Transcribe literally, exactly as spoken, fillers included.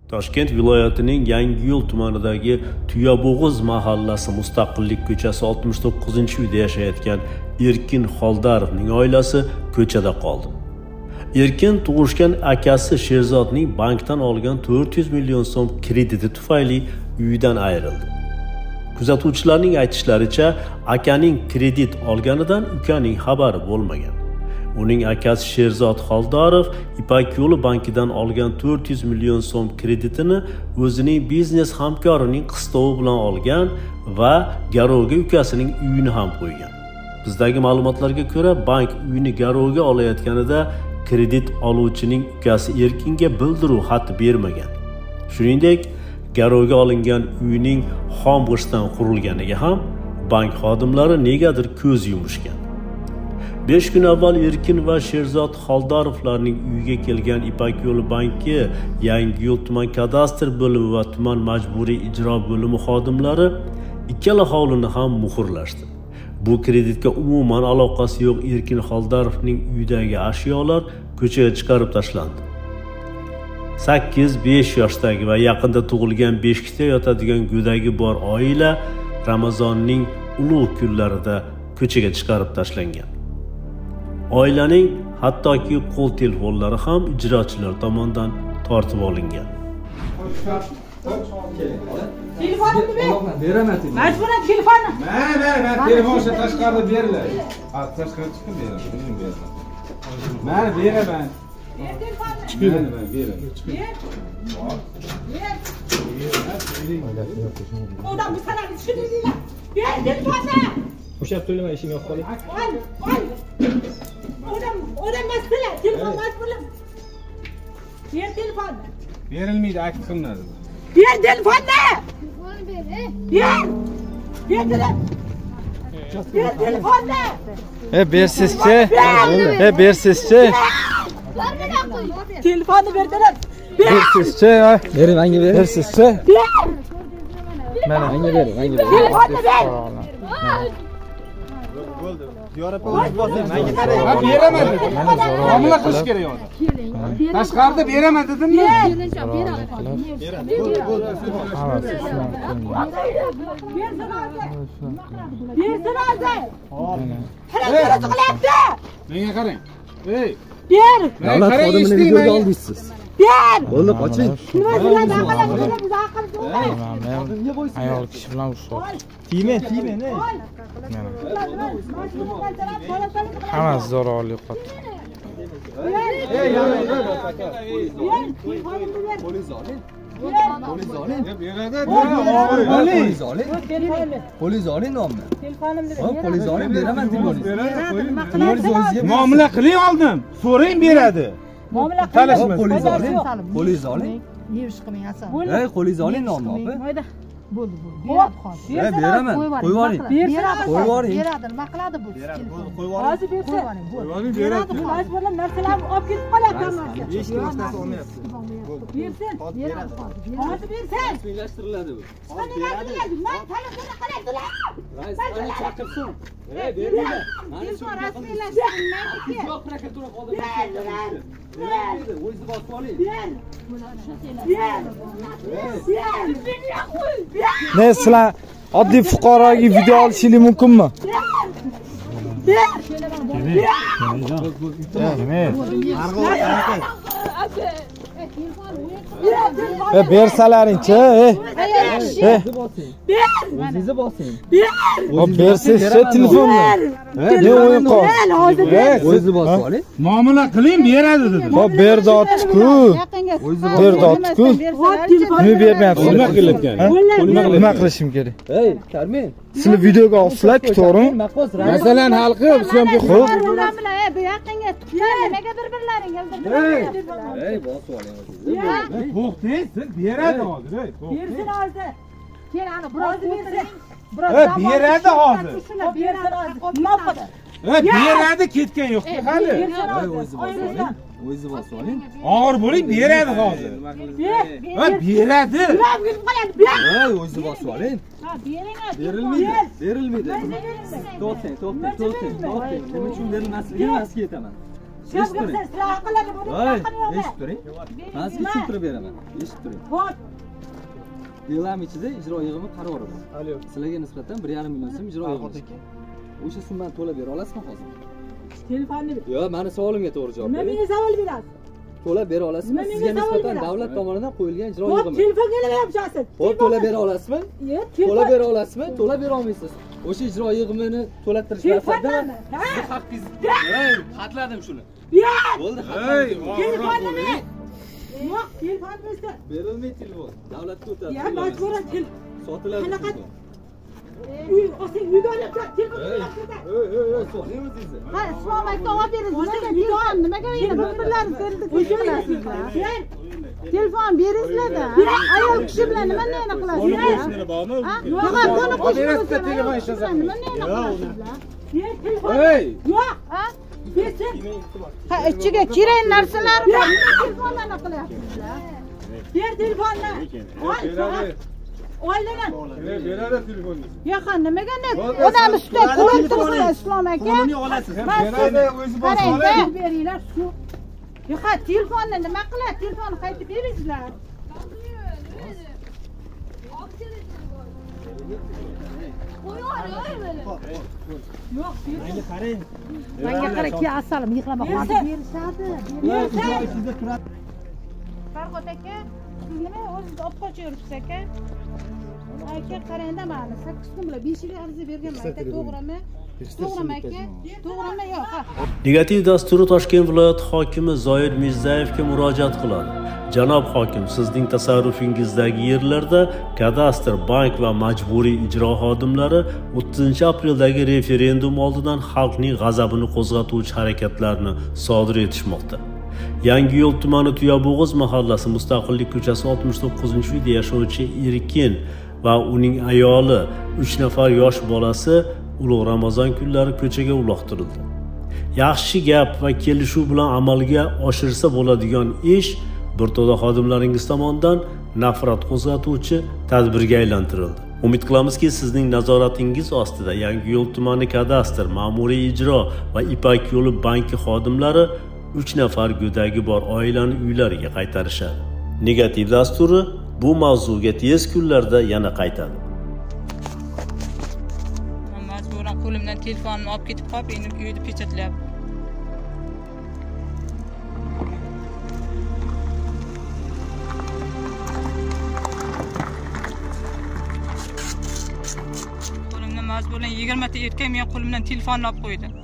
Toshkent viloyatining Yangiyo'l tumanidagi Tuyabog'iz mahallasi Mustaqillik ko'chasi oltmish to'qqizinchi uyda yashayotgan Erkin Xoldarovning oilasi ko'chada qoldi. Erkin tug'ishgan akasi Sherzodning bankdan olgan to'rt yuz million so'm krediti tufayli uyidan ayrildi. Kuzatuvchilarning aytishlaricha, akaning kredit olganidan ukaning xabari bo'lmagan. Uning akasi Sherzod Xoldarov Ipak yo'li bankidan olgan to'rt yuz million so'm kreditini o'zining biznes hamkorining qistovi bilan olgan va garovga ukasining uyini ham qo'ygan. Bizdagi ma'lumotlarga ko'ra, bank uyini garovga olayotganida kredit oluvchining ukasi Erkinga bildiruv xati bermagan. Shuningdek, garovga olingan uyning xom g'ishtdan qurilganiga ham bank xodimlari negadir ko'z yumishgan. besh kun avval Erkin va Sherzod Xoldarovlarning uyiga kelgan Ipak yo'li banki, Yangiyo'l tuman kadastr bo'limi va tuman majburiy ijro bo'limi xodimlari ikkala hovlini ham muhrlashdi. Bu kreditga umuman aloqasi yo'q Erkin Xoldarovning uyidagi ashyolar ko'chaga chiqarib tashlandi. sakkiz besh yoshdagi va yaqinda tug'ilgan beshikda yotadigan go'dagi bor oila Ramazonning ulug' kunlarida ko'chaga chiqarib tashlangan. Oilaning hattoki qo'l telefonlari ham ijrochilar tomonidan tortib olingan. Telefonimni ber. Beraman. Majburan telefonni. Mana, mana, telefonni tashqarida beriladi. Ha, tashqarida chiqib beradi. O'zim beraman. Mana beraman. Ber telefonni. Chiqib beraman, beraman. Ber. Odam bu sanani tushundingizmi? Ber telefonni. O'sha to'lama ishing yo'q qoling. Ol, ol. Odam, odam masala, telefon majburlan. Ber telefonni. Berilmaydi, akt qilinadi. Ber telefonni. Ber. Ber telefonni. Ber telefonni. E bersizchi. E bersizchi. Telefonni berdilar. Bersizchi. Bering, menga bering. Bersizchi. Ber. Mana menga bering, menga bering. Telefonni ber. Bo'ldi. Yorib o'zbosing. Menga qarang. Men beraman dedim. Muomala qilish kerak edi. Tashqarida beraman dedim-mi? Bersin hozir. Qanaqa qilyapti? Menga qarang. Ey. Ber. Davlat xodimini videoga oldingiz. Ber. Bo'ldi, qoching. Nima bilan aql qilib aql Men ayol kishi bilan urushdim. Tiymen, tiymen, ey. Hammasi zo'ravon yo'qotdi. Ey, yana ber. Polis oling. Polis oling. Beradi. Polis oling. Polis oling nomni. Telefonimni Ha, polis oling beraman demoqchi. Beradi. Muomala qiling oldim. So'rang beradi. Muomala Talashma. Polis oling. Polis oling. Yevish qilmang asan. Ey, qo'lingiz oling nomni opa. Mayda. Bo'ldi, bo'ldi. Beradi hozir. Ey, beraman. Qo'yib yuboring. Beradi. Qo'yib yuboring. Beradi. Nima qiladi bu? Beradi. Qo'yib Hozir yuboring. bersin. Qo'yib yuboring. Qo'yib yuboring, beradi. Majburlan narsalarni olib ketib qolyapti hammasini. Hech kim narsasi olmayapti. Bersin. Beradi hozir. Hozir bersin. Rasmiylashtiriladi bu. Qani rasmiylashtiriladi? Men telefonni qilaydilar. Raisni chaqirsin. Ey, bermaydi. Telefon rasmiylashtirilmaydi. Yo'q, prokuratura xodimi. Bermaydi. O'zingiz bosib oling. Ber. Ber. Ber. Ne sizlar oddiy fuqaroga video olishingiz mumkinmi? Ber. E bersalaring-chi, e. E. O'zingizni bosing. O bersizchi telefonni. Ne o'yin qol? O'zingizni bosib oling. Muomala qiling, beradi dedim. Hop berdi otdi-ku. Berdi otdi-ku. Nima bermayapsiz? Nima qilyapkan? Nima qilishim kerak? Ey, Karmen. Sizlar videoga olsizlar, to'g'rimi? Masalan hal qilib, islomga qo'y. Bu yaqinga nimaga bir-birlaring yildirib? Ey, bosib oling. To'xtang, siz beradi hozir, ey. Bersin hozir. Kel ana biroz bersin. Ey, beradi hozir. Bersin hozir. Nima qiladi? Ey, beradi, ketgan yo'q hali. Bersin hozir. O'zingiz bosib oling. Og'ir bo'ling, beradi hozir. Ber. Ey, beradi. Nima qilib qoladi? Ber. Ey, o'zingiz bosib oling. Ha, bering. Berilmaydi. Berilmaydi. To'xtang, to'xtang, to'xtang, to'xtang. Nima uchun berilmasligini masga aytaman. Eshitib turing. Sizlar qiladi buni. Voy, eshitib turing. Men sizga tushuntirib beraman. Eshitib turing. Voy. Yig'lam ichida ijro yig'imi qarori bor. Sizlarga nisbatan bir yarim million so'm ijro yig'imi. O'sha summani to'lab bera olasizmi hozir? Telefonni. Yo'q, meni savolimga to'g'ri javob Nima bering. menga savol berasiz? To'lab bera olasizmi? Sizga nisbatan davlat tomonidan qo'yilgan ijro Voy, yig'imi. telefonga nima yapasiz? Xo'p, to'lab bera olasizmi? Yo'q, To'lab bera olasizmi? To'lab bera olmaysiz. O'sha ijro yig'imini to'lattirish maqsadida sizga haqqingiz. Hey, xatladim shuni. Bo'ldi, xatladim. Telefonni. Yo'q, telefon bersa. Berilmaydi telefon. Davlatga o'tadi. Ya, majburan tel. Sotiladi. Qanaqa? Uy, osing uyga olib kel, telefon olib kel. Ey, ey, ey, so'raymiz sizni. Ha, islom aka olib beringlar. Telefon nimaga endi bir-birlaringiz ko'rdik qilasizlar. Telefon beringlar-da. Ayol kishi bilan nima neni qilasizlar? Ha? Yo'q, buni qo'shib telefon ishlasak. Nima neni qilasizlar? Ber telefon. Hey! Yo'q. Ha? Bersin. Ha, ichiga kerak narsalar bor. Telefonlarni qilyapsizlar. Ber telefonni. Ol. Oylagan. Beradi telefonni. Yo'q, nimaga ne? Odam ustida qo'yib turibsiz islom aka. Qonuniy olasiz. Beradi, o'zi bor qarang, beringlar shu. Yo'q, telefonni nima qiladi? Telefonni qaytib beringlar. Yo'q, Menga qarang, ki asalim yig'lama hozir berishadi. Berishadi. Farhod aka, siz nima o'zingiz olib qochib yuribsiz aka? Aka qarangda mani sakkiz kun bilan besh yil ariza berganman aka, to'g'rimi? To'g'rimi aka? To'g'rimi yo'q? Ha. Negativ dasturi Toshkent viloyati hokimi Zoir Mirzayevga murojaat qiladi. Janob hokim, sizning tasarrufingizdagi yerlarda kadastr, bank va majburiy ijro xodimlari o'ttizinchi apreldagi referendum oldidan xalqning g'azabini qo'zg'atuvchi harakatlarni sodir etishmoqda. Yangiyo'l tumani Tuyabog'iz mahallasi Mustaqillik ko'chasi oltmish to'qqizinchi uyda yashovchi Erkin va uning ayoli uch nafar yosh bolasi Ulug' Ramazon kunlari ko'chaga uloqtirildi. Yaxshi gap va kelishuv bilan amalga oshirsa bo'ladigan ish bir to'da xodimlaringiz tomonidan nafrat qo'zg'atuvchi tadbirga aylantirildi. Umid qilamizki, sizning nazoratingiz ostida Yangiyo'l tumani kadastr, ma'muriy ijro va Ipak yo'li banki xodimlari uch nafar go'dagi bor oilani uylariga qaytarishadi. Negativ dasturi bu mavzuga tez kunlarda yana qaytadi. Majburan qo'limdan telefonimni olib ketib qolib, endi uyda pechatlayapti. Qo'limdan majburan yigirma ta erkak men qo'limdan telefonni olib qo'ydi.